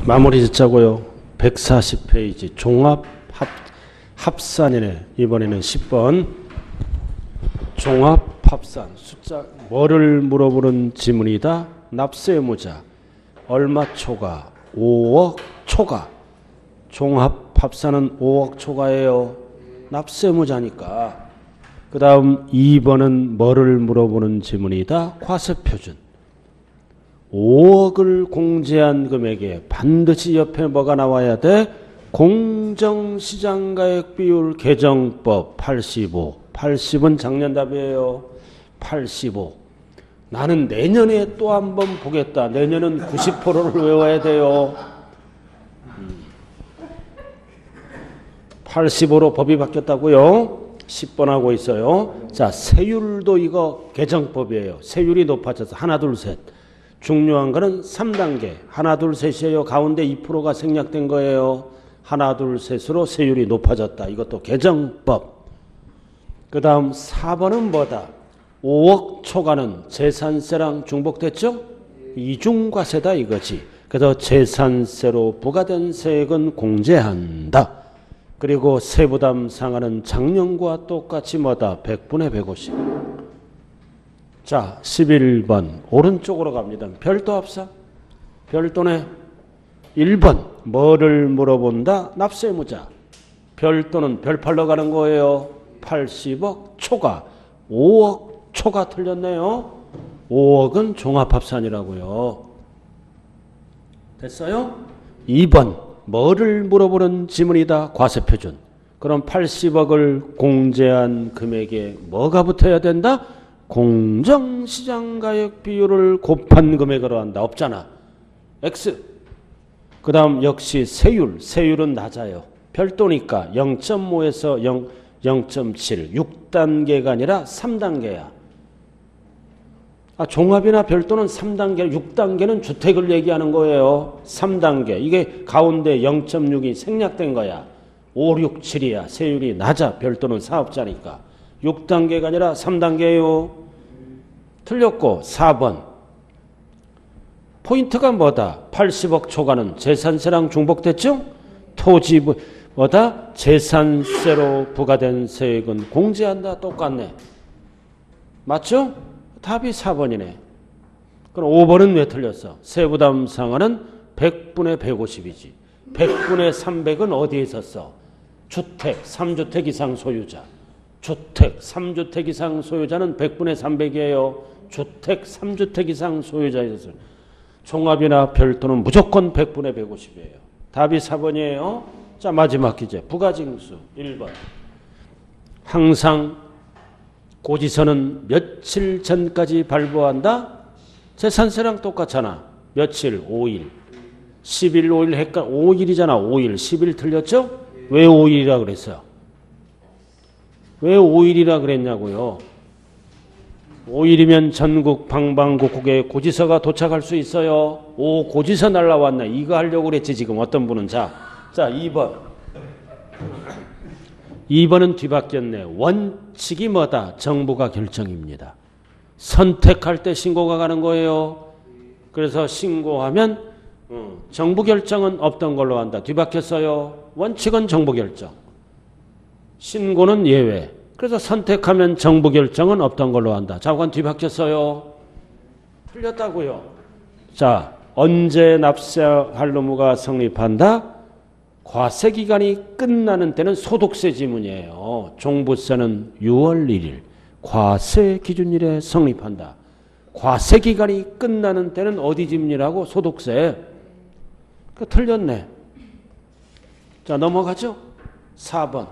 마무리 짓자고요. 140페이지 종합 합산이네. 이번에는 10번 종합 합산. 숫자 뭐를 물어보는 지문이다. 납세의무자 얼마 초과 5억 초과. 종합 합산은 5억 초과예요. 납세의무자니까. 그 다음 2번은 뭐를 물어보는 지문이다. 과세표준. 5억을 공제한 금액에 반드시 옆에 뭐가 나와야 돼? 공정시장가액 비율 개정법 85. 80은 작년 답이에요. 85. 나는 내년에 또 한 번 보겠다. 내년은 90%를 외워야 돼요. 85로 법이 바뀌었다고요? 10번 하고 있어요. 자, 세율도 이거 개정법이에요. 세율이 높아져서 하나 둘 셋. 중요한 거는 3단계. 하나 둘 셋이에요. 가운데 2%가 생략된 거예요. 하나 둘 셋으로 세율이 높아졌다. 이것도 개정법. 그 다음 4번은 뭐다? 5억 초과는 재산세랑 중복됐죠? 이중과세다 이거지. 그래서 재산세로 부과된 세액은 공제한다. 그리고 세부담 상한은 작년과 똑같이 뭐다? 100분의 150. 자, 11번 오른쪽으로 갑니다. 별도 합산. 별도네. 1번 뭐를 물어본다? 납세의무자. 별도는 별팔러 가는 거예요. 80억 초과. 5억 초과 틀렸네요. 5억은 종합합산이라고요. 됐어요? 2번 뭐를 물어보는 지문이다. 과세표준. 그럼 80억을 공제한 금액에 뭐가 붙어야 된다? 공정시장가액 비율을 곱한 금액으로 한다. 없잖아. X. 그 다음 역시 세율. 세율은 낮아요. 별도니까 0.5에서 0.7. 6단계가 아니라 3단계야. 종합이나 별도는 3단계, 6단계는 주택을 얘기하는 거예요. 3단계. 이게 가운데 0.6이 생략된 거야. 5, 6, 7이야. 세율이 낮아. 별도는 사업자니까. 6단계가 아니라 3단계예요. 틀렸고 4번. 포인트가 뭐다? 80억 초과는 재산세랑 중복됐죠? 토지 뭐다? 재산세로 부과된 세액은 공제한다. 똑같네. 맞죠? 답이 4번이네. 그럼 5번은 왜 틀렸어? 세부담 상한은 100분의 150이지. 100분의 300은 어디에 있었어? 주택, 3주택 이상 소유자. 주택, 3주택 이상 소유자는 100분의 300이에요. 주택, 3주택 이상 소유자에 있어서 종합이나 별도는 무조건 100분의 150이에요. 답이 4번이에요. 자, 마지막 기재. 부가징수 1번. 항상 고지서는 며칠 전까지 발부한다? 재산세랑 똑같잖아. 며칠? 5일. 10일, 5일 헷갈 5일이잖아. 5일. 10일 틀렸죠? 왜 5일이라 그랬어요? 왜 5일이라 그랬냐고요? 5일이면 전국 방방곡곡에 고지서가 도착할 수 있어요. 오, 고지서 날라왔네. 이거 하려고 그랬지 지금 어떤 분은. 자 2번. 2번은 뒤바뀌었네. 원칙이 뭐다? 정부가 결정입니다. 선택할 때 신고가 가는 거예요. 그래서 신고하면 정부 결정은 없던 걸로 한다. 뒤바뀌었어요. 원칙은 정부 결정. 신고는 예외. 그래서 선택하면 정부 결정은 없던 걸로 한다. 자, 그건 뒤바뀌었어요. 틀렸다고요. 자, 언제 납세할 의무가 성립한다? 과세기간이 끝나는 때는 소득세 지문이에요. 종부세는 6월 1일 과세기준일에 성립한다. 과세기간이 끝나는 때는 어디 지문이라고? 소득세. 틀렸네. 자, 넘어가죠. 4번.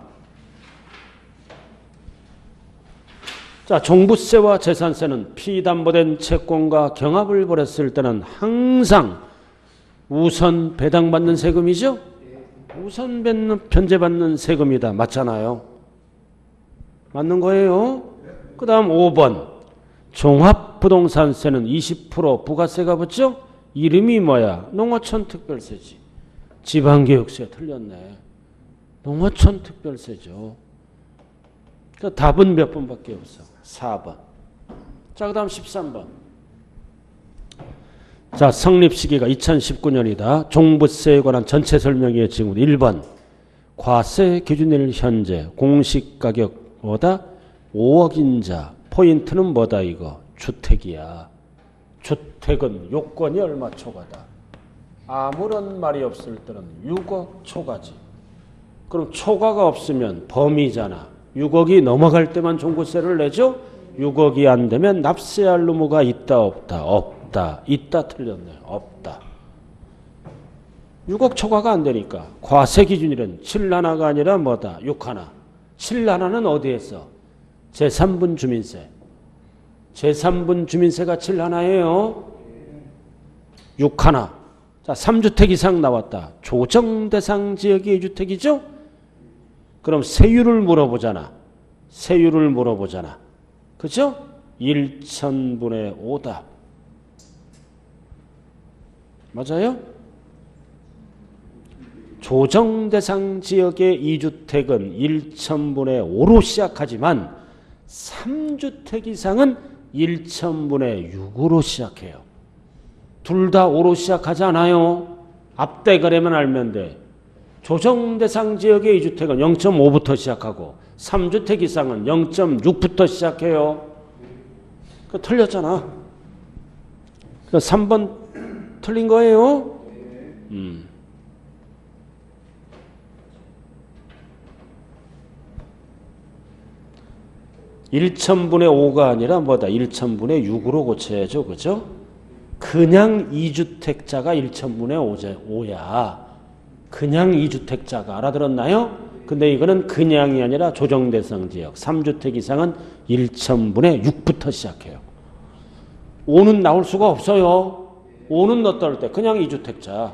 자, 종부세와 재산세는 피담보된 채권과 경합을 벌였을 때는 항상 우선 배당받는 세금이죠? 우선 변제받는 세금이다. 맞잖아요. 맞는 거예요. 그 다음 5번. 종합부동산세는 20% 부가세가 붙죠? 이름이 뭐야? 농어촌 특별세지. 지방교육세 틀렸네. 농어촌 특별세죠. 그러니까 답은 몇 번밖에 없어. 4번. 자, 그 다음 13번. 자, 성립 시기가 2019년이다. 종부세에 관한 전체 설명의 징후 1번. 과세 기준일 현재 공시가격 뭐다? 5억인자. 포인트는 뭐다 이거? 주택이야. 주택은 요건이 얼마 초과다? 아무런 말이 없을 때는 6억 초과지. 그럼 초과가 없으면 범위잖아. 6억이 넘어갈 때만 종부세를 내죠? 6억이 안 되면 납세할 의무가 있다 없다? 없다. 있다 틀렸네요. 없다. 6억 초과가 안 되니까 과세 기준일은 7하나가 아니라 뭐다? 6하나. 7하나는 어디에서? 제3분 주민세. 제3분 주민세가 7하나예요. 6하나. 자, 3주택 이상 나왔다. 조정대상 지역의 주택이죠? 그럼 세율을 물어보잖아. 세율을 물어보잖아. 그죠? 1,000분의 5다. 맞아요? 조정대상 지역의 2주택은 1,000분의 5로 시작하지만 3주택 이상은 1,000분의 6으로 시작해요. 둘 다 5로 시작하지 않아요. 앞대가리만 알면 돼. 조정대상 지역의 2주택은 0.5부터 시작하고 3주택 이상은 0.6부터 시작해요. 그 틀렸잖아. 3번 틀린 거예요. 1,000분의 5가 아니라 뭐다? 1,000분의 6으로 고쳐야죠. 그죠? 그냥 2주택자가 1,000분의 5야. 그냥 2주택자가. 알아들었나요? 근데 이거는 그냥이 아니라 조정대상 지역. 3주택 이상은 1,000분의 6부터 시작해요. 5는 나올 수가 없어요. 5는 넣었다 할 때 그냥 2주택자.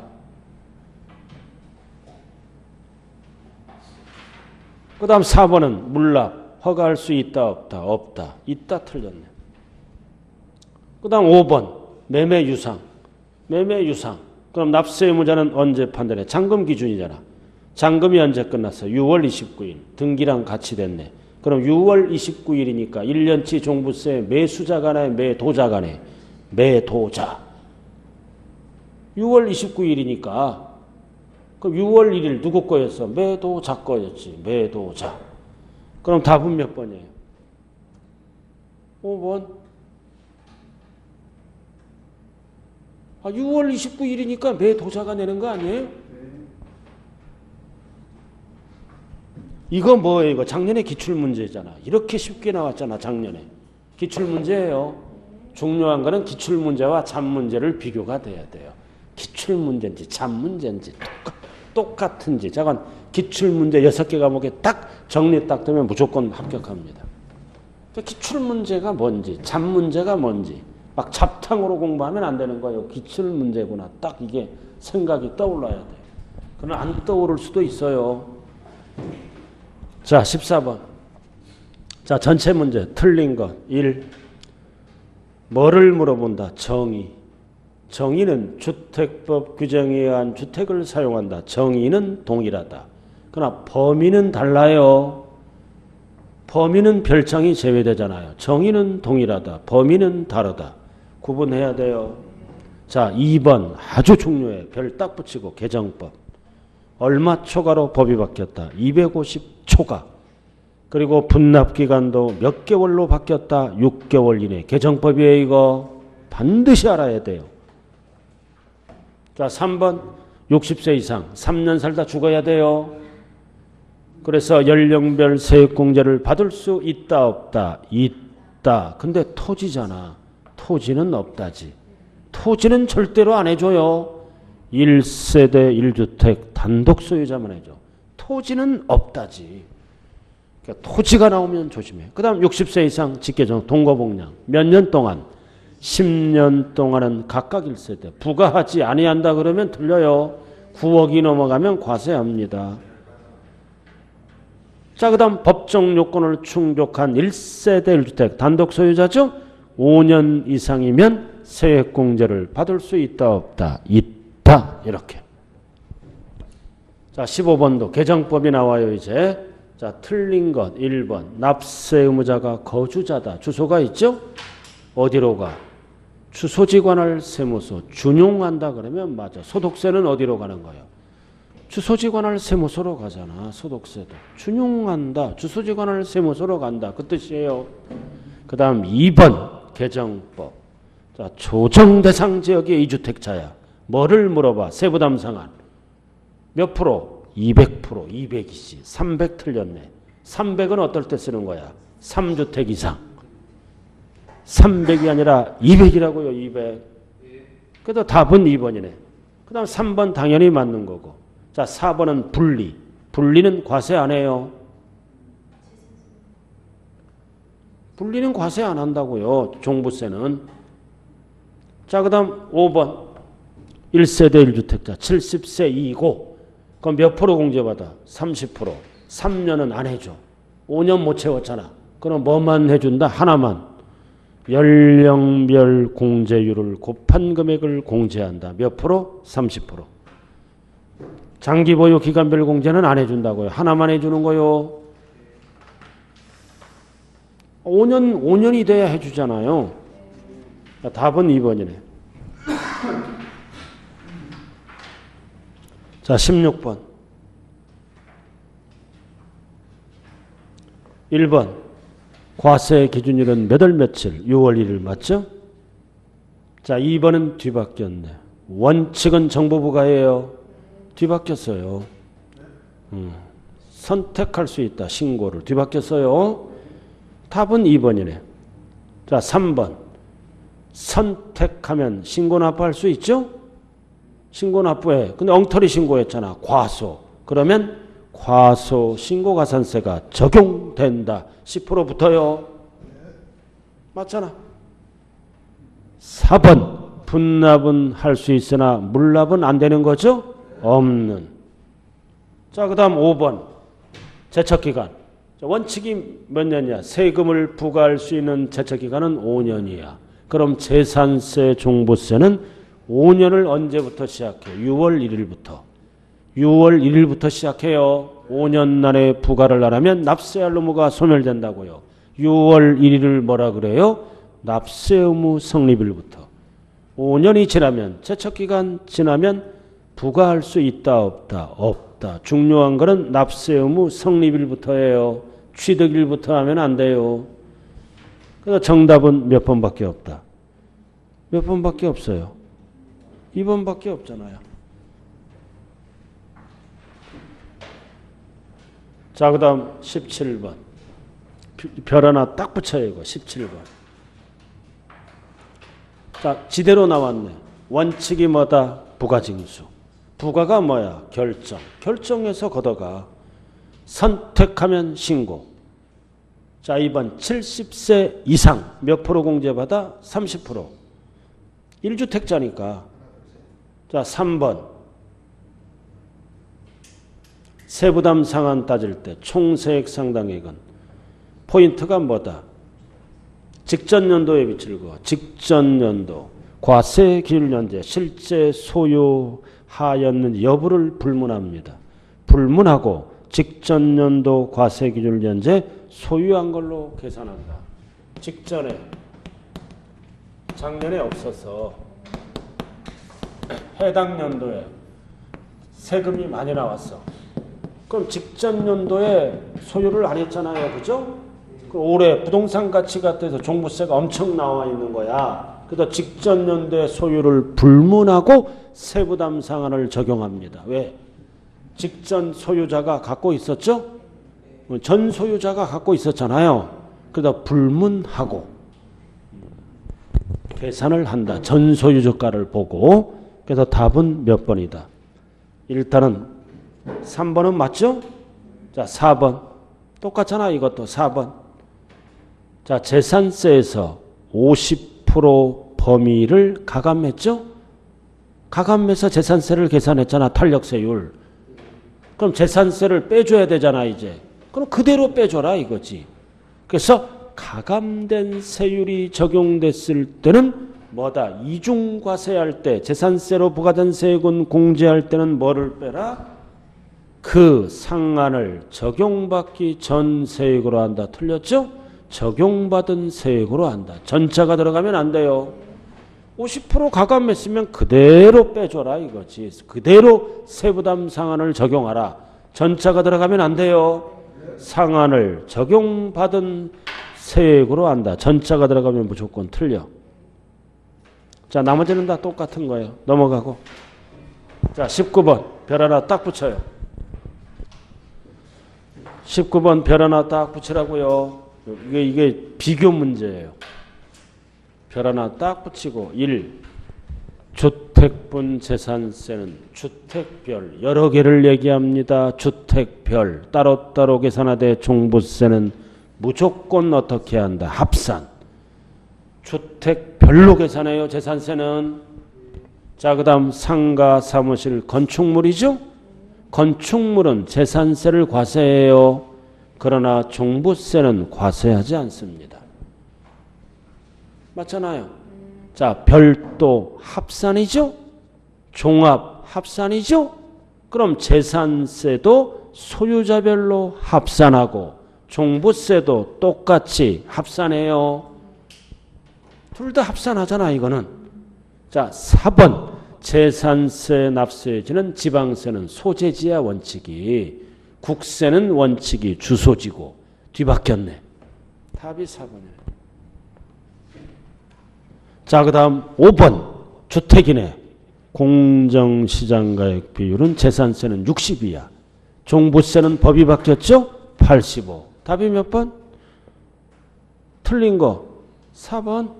그 다음 4번은 물납. 허가할 수 있다 없다? 없다. 있다 틀렸네. 그 다음 5번 매매 유상. 매매 유상. 그럼 납세 의무자는 언제 판단해? 잔금 기준이잖아. 잔금이 언제 끝났어? 6월 29일. 등기랑 같이 됐네. 그럼 6월 29일이니까 1년치 종부세 매수자 간에 매도자 간에 매도자. 6월 29일이니까 그럼 6월 1일 누구 거였어? 매도자 거였지. 매도자. 그럼 답은 몇 번이에요? 5번. 6월 29일이니까 매도자가 내는 거 아니에요? 이거 뭐예요? 이거 작년에 기출문제잖아. 이렇게 쉽게 나왔잖아. 작년에. 기출문제예요. 중요한 거는 기출문제와 잡문제를 비교가 돼야 돼요. 기출문제인지 잡문제인지 똑같은지. 잠깐 기출문제 6개 과목에 딱 정리 딱 되면 무조건 합격합니다. 기출문제가 뭔지 잡문제가 뭔지 막 잡탕으로 공부하면 안 되는 거예요. 기출문제구나. 딱 이게 생각이 떠올라야 돼요. 그러나 안 떠오를 수도 있어요. 자, 14번. 자, 전체 문제 틀린 것 1. 뭐를 물어본다? 정의. 정의는 주택법 규정에 의한 주택을 사용한다. 정의는 동일하다. 그러나 범위는 달라요. 범위는 별장이 제외되잖아요. 정의는 동일하다. 범위는 다르다. 구분해야 돼요. 자, 2번 아주 중요해. 별 딱 붙이고 개정법. 얼마 초과로 법이 바뀌었다. 250 초과. 그리고 분납기간도 몇 개월로 바뀌었다. 6개월 이내. 개정법이에요. 이거 반드시 알아야 돼요. 자, 3번 60세 이상 3년 살다 죽어야 돼요. 그래서 연령별 세액공제를 받을 수 있다 없다? 있다. 근데 토지잖아. 토지는 없다지. 토지는 절대로 안 해줘요. 1세대 1주택 단독 소유자만 해줘. 토지는 없다지. 그러니까 토지가 나오면 조심해. 그 다음 60세 이상 직계정 동거복량 몇 년 동안? 10년 동안은 각각 1세대. 부과하지 아니한다 그러면 틀려요. 9억이 넘어가면 과세합니다. 자, 그 다음 법정 요건을 충족한 1세대 1주택 단독 소유자죠. 5년 이상이면 세액공제를 받을 수 있다 없다? 있다. 이렇게. 자, 15번도 개정법이 나와요. 이제. 자, 틀린 것 1번 납세 의무자가 거주자다. 주소가 있죠. 어디로 가? 주소지 관할 세무서 준용한다 그러면 맞아. 소득세는 어디로 가는 거예요? 주소지 관할 세무서로 가잖아. 소득세도. 준용한다. 주소지 관할 세무서로 간다. 그 뜻이에요. 그 다음 2번 개정법. 자, 조정 대상 지역의 2주택자야. 뭐를 물어봐? 세부담 상한. 몇 프로? 200%, 200이지. 300 틀렸네. 300은 어떨 때 쓰는 거야? 3주택 이상. 300이 아니라 200이라고요. 200. 그래도 답은 2번이네. 그 다음 3번 당연히 맞는 거고. 자, 4번은 분리. 분리는 과세 안 해요. 분리는 과세 안 한다고요. 종부세는. 자, 그 다음 5번. 1세대 1주택자 70세 이고 그럼 몇 프로 공제받아? 30%. 3년은 안 해줘. 5년 못 채웠잖아. 그럼 뭐만 해준다? 하나만. 연령별 공제율을 곱한 금액을 공제한다. 몇 프로? 30%. 장기 보유 기간별 공제는 안 해준다고요. 하나만 해주는 거요. 5년이 돼야 해주잖아요. 답은 2번이네. 자, 16번. 1번. 과세 기준일은 몇 월 며칠? 6월 1일 맞죠? 자, 2번은 뒤바뀌었네. 원칙은 정부부가 해요. 뒤바뀌었어요. 선택할 수 있다. 신고를. 뒤바뀌었어요. 답은 2번이네. 자, 3번. 선택하면 신고 납부할 수 있죠? 신고 납부해. 근데 엉터리 신고했잖아. 과소. 그러면 과소 신고가산세가 적용된다. 10% 붙어요. 맞잖아. 4번. 분납은 할 수 있으나 물납은 안 되는 거죠? 없는. 자, 그 다음 5번. 제척기간. 원칙이 몇 년이야? 세금을 부과할 수 있는 제척기간은 5년이야. 그럼 재산세, 종부세는 5년을 언제부터 시작해? 6월 1일부터. 6월 1일부터 시작해요. 5년 안에 부과를 안 하면 납세할 의무가 소멸된다고요. 6월 1일을 뭐라 그래요? 납세 의무 성립일부터. 5년이 지나면, 제척기간 지나면 부과할 수 있다 없다? 없다. 중요한 거는 납세 의무 성립일부터예요. 취득일부터 하면 안 돼요. 그래서 정답은 몇 번밖에 없다. 몇 번밖에 없어요. 2번밖에 없잖아요. 자, 그 다음 17번. 별 하나 딱 붙여요. 이거 17번. 자, 지대로 나왔네. 원칙이 뭐다? 부가징수. 부가가 뭐야? 결정. 결정해서 걷어가. 선택하면 신고. 자, 2번 70세 이상 몇 프로 공제받아? 30%. 1주택자니까. 자, 3번. 세부담 상한 따질 때 총세액 상당액은 포인트가 뭐다? 직전 연도에 비칠 거. 직전 연도. 과세 기준 연재 실제 소유하였는지 여부를 불문합니다. 불문하고 직전 연도 과세 기준 연재 소유한 걸로 계산한다. 직전에 작년에 없어서 해당 연도에 세금이 많이 나왔어. 그럼 직전 연도에 소유를 안 했잖아요. 그죠? 올해 부동산 가치가 돼서 종부세가 엄청 나와 있는 거야. 그래서 직전 연도에 소유를 불문하고 세부담 상한을 적용합니다. 왜? 직전 소유자가 갖고 있었죠? 전 소유자가 갖고 있었잖아요. 그래서 불문하고 계산을 한다. 전 소유주가를 보고. 그래서 답은 몇 번이다. 일단은 3번은 맞죠? 자, 4번. 똑같잖아. 이것도 4번. 자, 재산세에서 50% 범위를 가감했죠? 가감해서 재산세를 계산했잖아. 탄력세율. 그럼 재산세를 빼줘야 되잖아. 이제. 그럼 그대로 빼줘라 이거지. 그래서 가감된 세율이 적용됐을 때는 뭐다? 이중과세할 때 재산세로 부과된 세액은 공제할 때는 뭐를 빼라? 그 상한을 적용받기 전 세액으로 한다. 틀렸죠? 적용받은 세액으로 한다. 전차가 들어가면 안 돼요. 50% 가감했으면 그대로 빼줘라 이거지. 그대로 세부담 상한을 적용하라. 전자가 들어가면 안 돼요. 상한을 적용받은 세액으로 한다. 전자가 들어가면 무조건 틀려. 자, 나머지는 다 똑같은 거예요. 넘어가고. 자, 19번 별 하나 딱 붙여요. 19번 별 하나 딱 붙이라고요. 이게 비교 문제예요. 별 하나 딱 붙이고 1. 주택분 재산세는 주택별 여러 개를 얘기합니다. 주택별 따로따로 계산하되 종부세는 무조건 어떻게 한다. 합산. 주택별로 계산해요. 재산세는. 자, 그 다음 상가, 사무실, 건축물이죠. 건축물은 재산세를 과세해요. 그러나 종부세는 과세하지 않습니다. 맞잖아요. 자, 별도 합산이죠. 종합 합산이죠. 그럼 재산세도 소유자별로 합산하고 종부세도 똑같이 합산해요. 둘 다 합산하잖아 이거는. 자, 4번 재산세 납세지는 지방세는 소재지야 원칙이. 국세는 원칙이 주소지고. 뒤바뀌었네. 답이 4번이네. 자, 그 다음 5번 주택이네. 공정시장가액 비율은 재산세는 60이야. 종부세는 법이 바뀌었죠? 85. 답이 몇 번? 틀린 거 4번.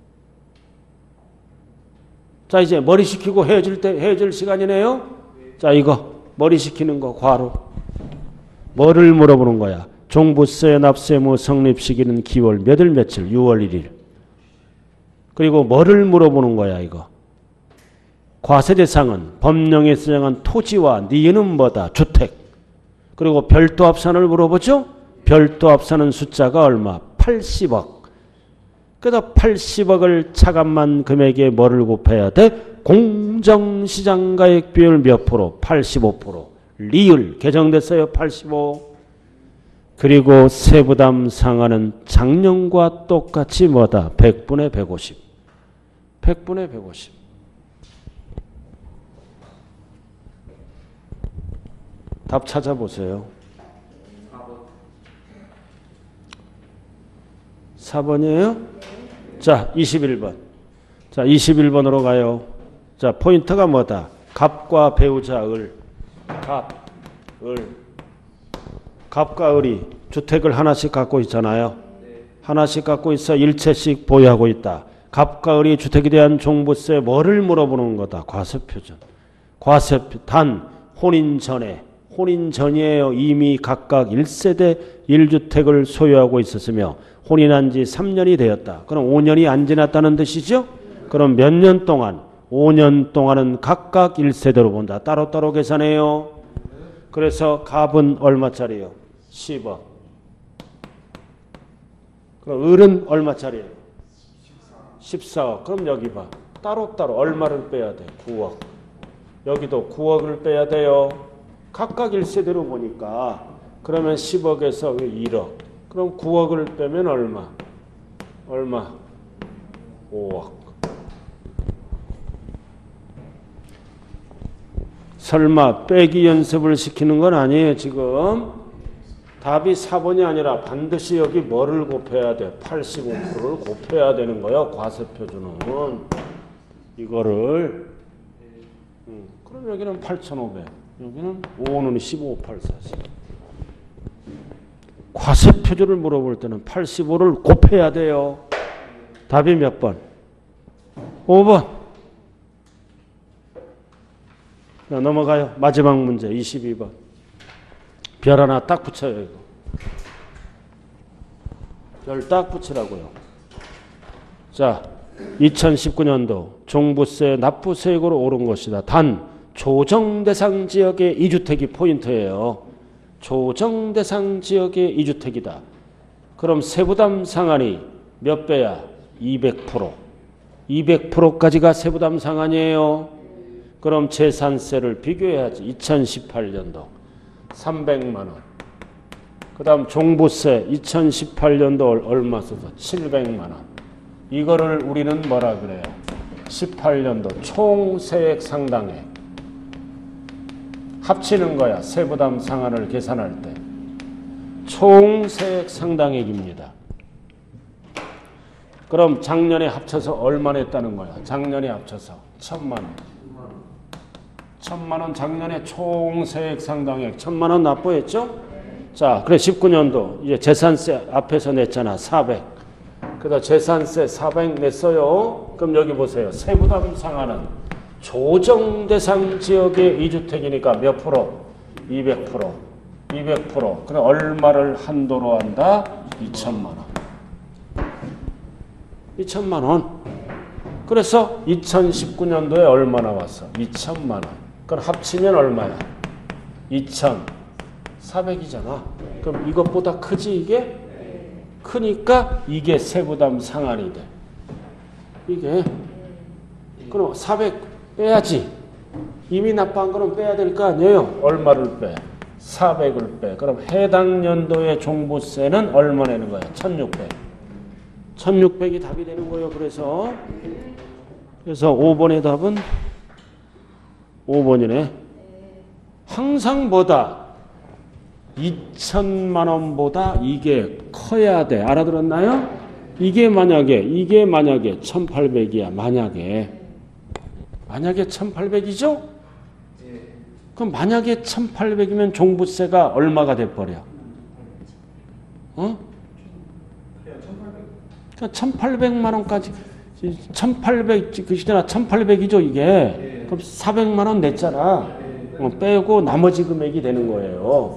자, 이제 머리 식히고 헤어질 시간이네요. 자, 이거 머리 식히는 거 괄호. 뭐를 물어보는 거야? 종부세 납세무 성립 시기는 기월 몇일 며칠? 6월 1일. 그리고 뭐를 물어보는 거야 이거? 과세 대상은 법령에 지정한 토지와 니은은 뭐다? 주택. 그리고 별도 합산을 물어보죠? 별도 합산은 숫자가 얼마? 80억. 그래서 80억을 차감한 금액에 뭐를 곱해야 돼? 공정시장가액 비율 몇 프로? 85%. 리을 개정됐어요. 85. 그리고 세부담 상한은 작년과 똑같이 뭐다? 100분의 150. 100분의 150. 답 찾아보세요. 4번이에요? 자, 21번. 자, 21번으로 가요. 자, 포인트가 뭐다? 갑과 배우자 을. 갑, 을. 갑과 을이 주택을 하나씩 갖고 있잖아요. 하나씩 갖고 있어 일체씩 보유하고 있다. 갑과 을이 주택에 대한 종부세 뭐를 물어보는 거다? 과세표준. 과세표 단 혼인 전에. 혼인 전이에요. 이미 각각 1세대 1주택을 소유하고 있었으며 혼인한 지 3년이 되었다. 그럼 5년이 안 지났다는 뜻이죠? 그럼 몇 년 동안? 5년 동안은 각각 1세대로 본다. 따로따로 계산해요. 그래서 갑은 얼마짜리예요? 10억. 그럼 을은 얼마짜리예요? 14억. 그럼 여기 봐. 따로따로 얼마를 빼야 돼? 9억. 여기도 9억을 빼야 돼요. 각각 1세대로 보니까 그러면 10억에서 1억. 그럼 9억을 빼면 얼마? 얼마? 5억. 설마 빼기 연습을 시키는 건 아니에요 지금. 답이 4번이 아니라 반드시 여기 뭐를 곱해야 돼? 85%를 곱해야 되는 거야. 과세표준은. 이거를. 그럼 여기는 8,500. 여기는 5는 15, 8, 40. 과세표준을 물어볼 때는 85를 곱해야 돼요. 답이 몇 번? 5번. 자, 넘어가요. 마지막 문제 22번. 별 하나 딱 붙여요. 이거. 별 딱 붙이라고요. 자, 2019년도 종부세 납부세액으로 오른 것이다. 단 조정대상 지역의 2주택이 포인트예요. 조정대상 지역의 2주택이다. 그럼 세부담 상한이 몇 배야? 200%. 200%까지가 세부담 상한이에요. 그럼 재산세를 비교해야지. 2018년도 300만 원. 그 다음 종부세 2018년도 얼마 써서 700만 원. 이거를 우리는 뭐라 그래요? 18년도 총 세액 상당액 합치는 거야. 세부담 상한을 계산할 때 총 세액 상당액입니다. 그럼 작년에 합쳐서 얼마 냈다는 거야? 작년에 합쳐서 1,000만 원. 1,000만 원 작년에 총 세액 상당액 1,000만 원 납부했죠? 자, 그래 19년도 이제 재산세 앞에서 냈잖아. 400. 그래서 재산세 400 냈어요. 그럼 여기 보세요. 세부담 상한은 조정 대상 지역의 2주택이니까 몇 프로? 200%. 200%. 그럼 얼마를 한도로 한다? 2,000만 원. 2,000만 원. 그래서 2019년도에 얼마 나왔어? 2,000만 원. 그럼 합치면 얼마야? 2,400이잖아. 그럼 이것보다 크지 이게? 크니까 이게 세부담 상한이 돼. 이게. 그럼 400 빼야지. 이미 납부한 거는 빼야 될 거 아니에요? 얼마를 빼? 400을 빼. 그럼 해당 연도의 종부세는 얼마 내는 거야? 1,600. 1,600이 답이 되는 거예요. 그래서 5번의 답은 5번이네. 항상 뭐다? 2,000만 원보다 이게 커야 돼. 알아들었나요? 이게 만약에 1,800이야. 만약에 1,800이죠? 그럼 만약에 1,800이면 종부세가 얼마가 돼버려? 어? 1,800만 원까지 1,800 그시잖아. 1,800이죠 이게. 그럼 400만 원 냈잖아. 빼고 나머지 금액이 되는 거예요.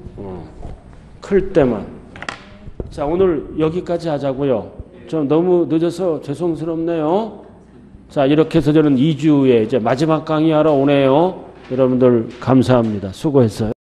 클 때만. 자, 오늘 여기까지 하자고요. 좀 너무 늦어서 죄송스럽네요. 자, 이렇게 해서 저는 2주에 이제 마지막 강의하러 오네요. 여러분들 감사합니다. 수고했어요.